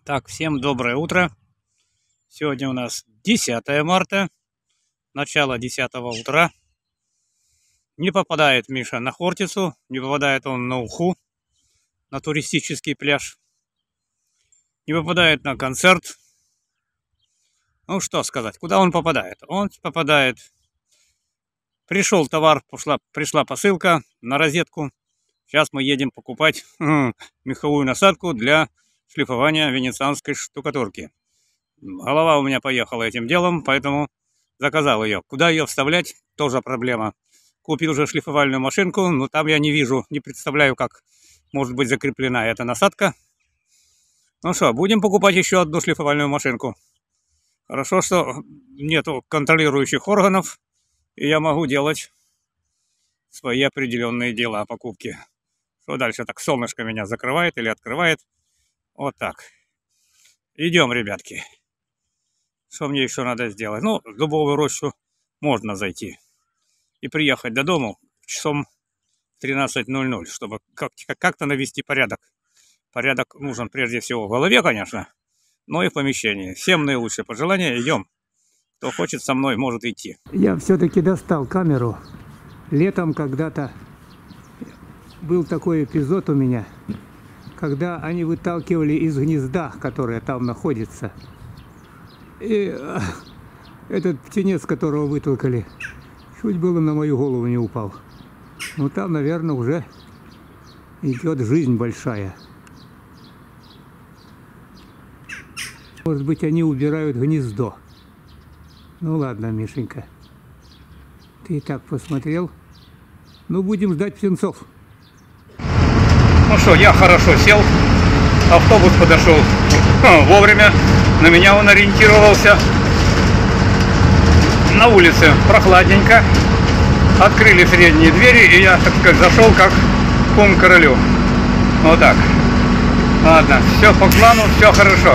Так, всем доброе утро. Сегодня у нас 10 марта, начало 10 утра. Не попадает Миша на Хортицу, не попадает он на Уху, на туристический пляж. Не попадает на концерт. Ну что сказать, куда он попадает? Он попадает... Пришел товар, пришла посылка на розетку. Сейчас мы едем покупать меховую насадку для шлифования венецианской штукатурки. Голова у меня поехала этим делом, поэтому заказал ее. Куда ее вставлять, тоже проблема. Купил уже шлифовальную машинку, но там я не вижу, не представляю, как может быть закреплена эта насадка. Ну что, будем покупать еще одну шлифовальную машинку. Хорошо, что нету контролирующих органов, и я могу делать свои определенные дела о покупке. Что дальше? Так, солнышко меня закрывает или открывает. Вот так. Идем, ребятки. Что мне еще надо сделать? Ну, в дубовую рощу можно зайти. И приехать до дому часом 13:00, чтобы как-то навести порядок. Порядок нужен прежде всего в голове, конечно, но и в помещении. Всем наилучшие пожелания. Идем. Кто хочет со мной, может идти. Я все-таки достал камеру. Летом когда-то был такой эпизод у меня, когда они выталкивали из гнезда, которое там находится. И этот птенец, которого вытолкали, чуть было на мою голову не упал. Но там, наверное, уже идет жизнь большая. Может быть, они убирают гнездо. Ну ладно, Мишенька. Ты и так посмотрел. Ну, будем ждать птенцов. Ну что, я хорошо сел. Автобус подошел вовремя. На меня он ориентировался. На улице прохладненько. Открыли средние двери, и я, так сказать, зашел как кум королю. Вот так. Ладно, все по плану, все хорошо.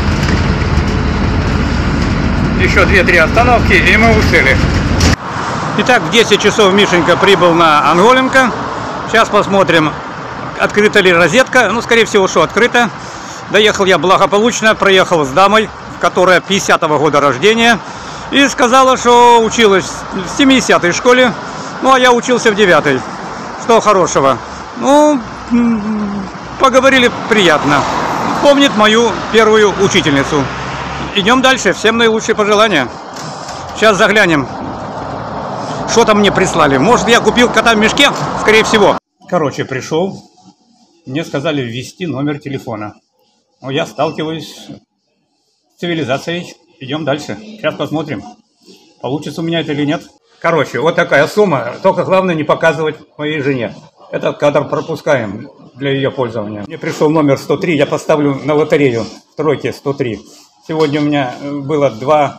Еще 2-3 остановки, и мы успели. Итак, в 10 часов Мишенька прибыл на Анголенко. Сейчас посмотрим, открыта ли розетка. Ну, скорее всего, что открыта. Доехал я благополучно, проехал с дамой, которая 50-го года рождения. И сказала, что училась в 70-й школе, ну, а я учился в 9-й. Что хорошего? Ну, поговорили приятно. Помнит мою первую учительницу. Идем дальше. Всем наилучшие пожелания. Сейчас заглянем, что там мне прислали. Может, я купил кота в мешке? Скорее всего. Короче, пришел. Мне сказали ввести номер телефона. Но я сталкиваюсь с цивилизацией. Идем дальше. Сейчас посмотрим, получится у меня это или нет. Короче, вот такая сумма. Только главное не показывать моей жене. Этот кадр пропускаем для ее пользования. Мне пришел номер 103. Я поставлю на лотерею в тройке 103. Сегодня у меня было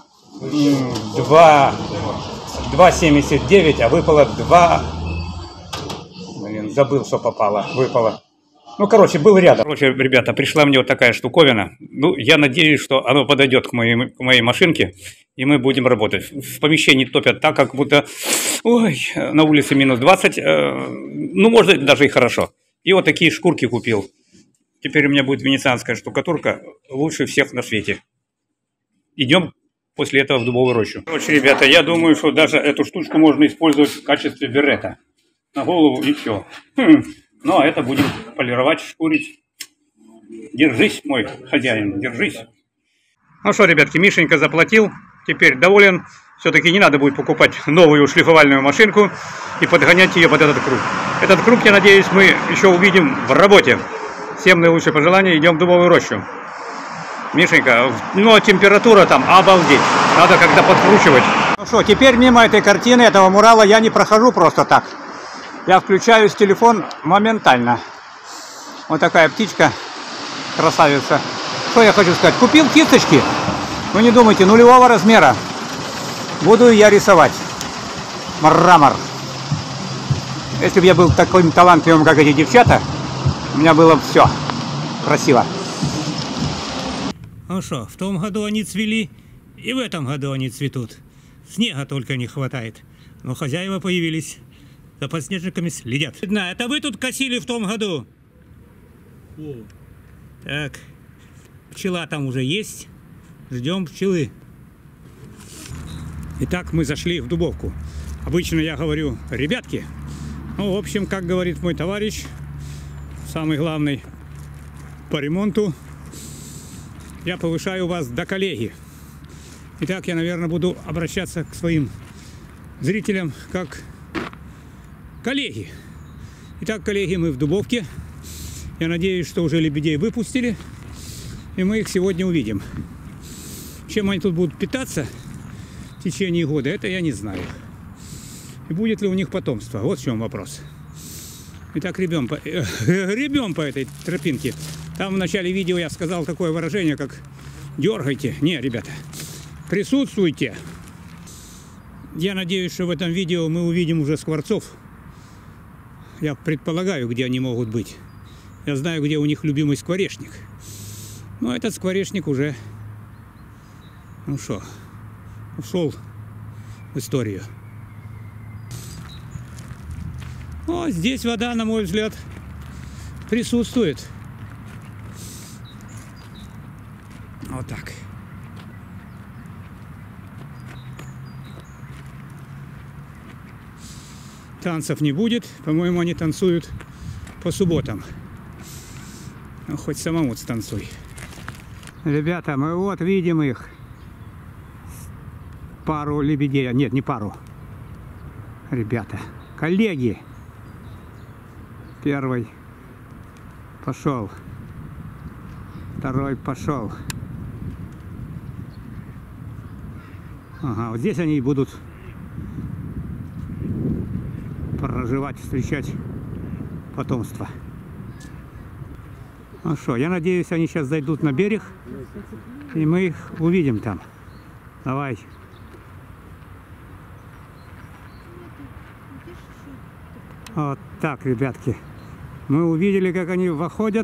2,79, а выпало 2... Блин, забыл, что попало. Выпало. Ну, короче, был рядом. Короче, ребята, пришла мне вот такая штуковина. Ну, я надеюсь, что оно подойдет к моей машинке, и мы будем работать. В помещении топят так, как будто... Ой, на улице минус 20. Ну, может, даже и хорошо. И вот такие шкурки купил. Теперь у меня будет венецианская штукатурка лучше всех на свете. Идем после этого в дубовую рощу. Короче, ребята, я думаю, что даже эту штучку можно использовать в качестве берета. На голову и все. Ну, а это будем полировать, шкурить. Держись, мой хозяин, держись. Ну что, ребятки, Мишенька заплатил. Теперь доволен. Все-таки не надо будет покупать новую шлифовальную машинку и подгонять ее под этот круг. Этот круг, я надеюсь, мы еще увидим в работе. Всем наилучшие пожелания. Идем в дубовую рощу. Мишенька, ну, температура там обалдеть. Надо как-то подкручивать. Ну что, теперь мимо этой картины, этого мурала я не прохожу просто так. Я включаю телефон моментально. Вот такая птичка, красавица. Что я хочу сказать? Купил кисточки. Вы не думайте, нулевого размера. Буду я рисовать. Мрамор. Если бы я был таким талантливым, как эти девчата, у меня было бы все красиво. Ну что, в том году они цвели, и в этом году они цветут. Снега только не хватает. Но хозяева появились. За подснежниками следят. Это вы тут косили в том году? Так. Пчела там уже есть. Ждем пчелы. Итак, мы зашли в Дубовку. Обычно я говорю «ребятки». Ну, в общем, как говорит мой товарищ, самый главный по ремонту, я повышаю вас до коллеги. Итак, я, наверное, буду обращаться к своим зрителям как коллеги. Итак, коллеги, мы в Дубовке. Я надеюсь, что уже лебедей выпустили, и мы их сегодня увидим. Чем они тут будут питаться в течение года, это я не знаю. И будет ли у них потомство? Вот в чем вопрос. Итак, гребем по этой тропинке. Там в начале видео я сказал такое выражение, как «дергайте». Не, ребята, присутствуйте. Я надеюсь, что в этом видео мы увидим уже скворцов. Я предполагаю, где они могут быть. Я знаю, где у них любимый скворечник. Но этот скворечник уже, ну что, ушел в историю. О, здесь вода, на мой взгляд, присутствует. Вот так. Танцев не будет. По-моему, они танцуют по субботам. Ну, хоть самому станцуй. Ребята, мы вот видим их. Пару лебедей. Нет, не пару. Ребята, коллеги. Первый пошел. Второй пошел. Ага, вот здесь они и будут проживать, встречать потомство. Ну что, я надеюсь, они сейчас зайдут на берег, и мы их увидим там. Давай. Вот так, ребятки. Мы увидели, как они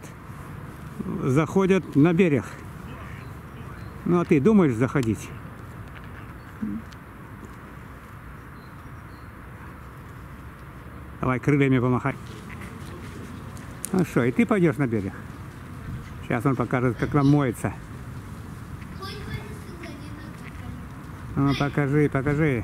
заходят на берег. Ну, а ты думаешь заходить? Давай крыльями помахай. Ну что, и ты пойдешь на берег? Сейчас он покажет, как нам моется. Ну, покажи, покажи.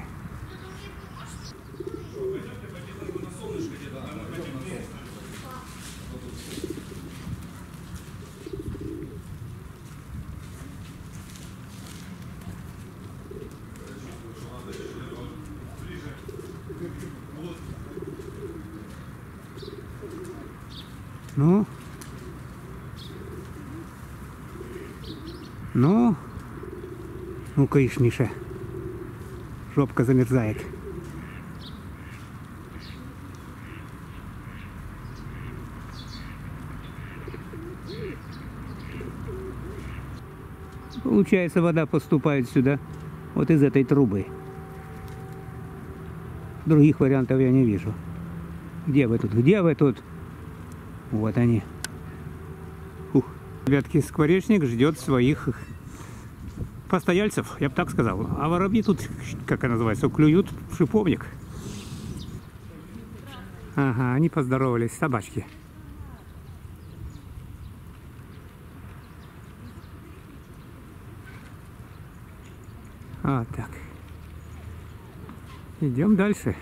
Ну-ка, ишь, Миша. Жопка замерзает. Получается, вода поступает сюда, вот из этой трубы. Других вариантов я не вижу. Где вы тут? Где вы тут? Вот они. Ух. Ребятки, скворечник ждет своих постояльцев, я бы так сказал. А воробьи тут, как это называется, клюют в шиповник. Ага, они поздоровались, собачки. Вот так. Идем дальше.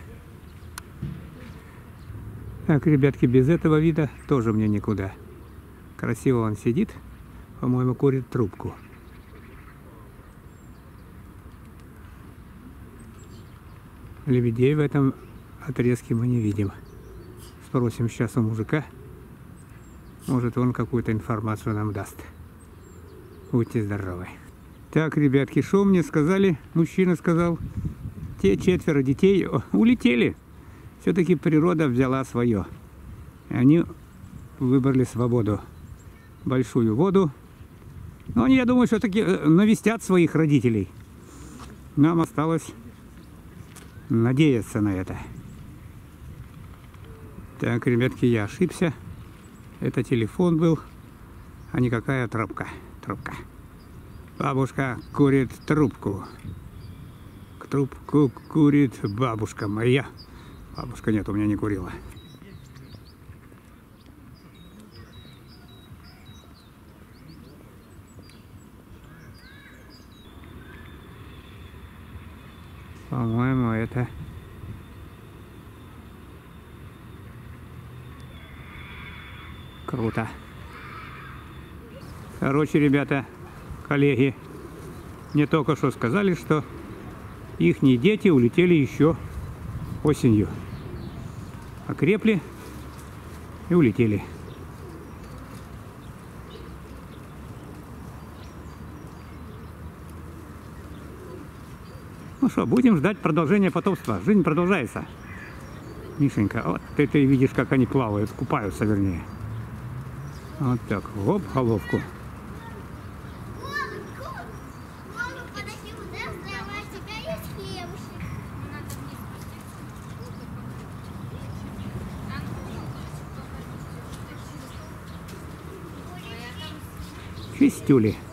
Так, ребятки, без этого вида тоже мне никуда. Красиво он сидит. По-моему, курит трубку. Лебедей в этом отрезке мы не видим. Спросим сейчас у мужика. Может, он какую-то информацию нам даст. Будьте здоровы. Так, ребятки, что мне сказали? Мужчина сказал, те 4 детей улетели. Все-таки природа взяла свое. И они выбрали свободу. Большую воду. Но они, я думаю, все-таки навестят своих родителей. Нам осталось надеяться на это. Так, ребятки, я ошибся. Это телефон был, а никакая трубка. Бабушка курит трубку. Трубку курит бабушка моя. Бабушка нет, у меня не курила. По-моему, это... Круто. Короче, ребята, коллеги, мне только что сказали, что ихние дети улетели еще осенью. Окрепли и улетели. Ну что, будем ждать продолжения потомства. Жизнь продолжается. Мишенька, вот ты видишь, как они плавают, купаются, вернее. Вот так, оп, головку. Чистюли.